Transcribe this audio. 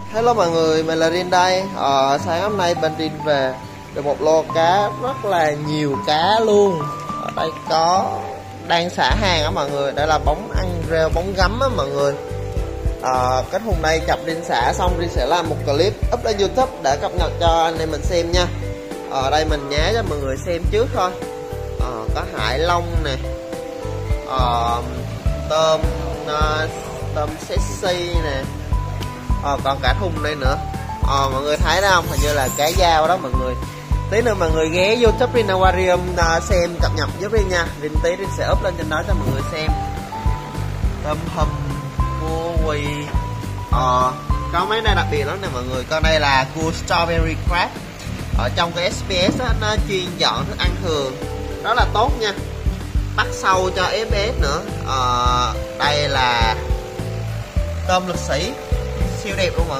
Hello mọi người, mình là Rin đây. Sáng hôm nay bên Rin về được một lô cá rất là nhiều cá luôn. Ở đây có đang xả hàng á mọi người. Đây là bóng ăn rêu, bóng gắm á mọi người. Cái thùng này chập Rin xả xong Rin sẽ làm một clip up lên YouTube để cập nhật cho anh em mình xem nha. Ở đây mình nhá cho mọi người xem trước thôi. Có hải long nè, tôm tôm sexy nè, còn cả thùng đây nữa. Mọi người thấy đó không, hình như là cá dao đó mọi người. Tí nữa mọi người ghé YouTube Rin Aquarium xem cập nhật giúp Rin nha. Rin tí Rin sẽ up lên trên đó cho mọi người xem. Tôm hùm, cua quỳ, có mấy đây đặc biệt lắm nè mọi người. Con đây là cua strawberry crab. Ở trong cái SPS đó, nó chuyên dọn thức ăn thường, rất là tốt nha, bắt sâu cho SPS nữa. Đây là tôm lực sĩ, siêu đẹp luôn mọi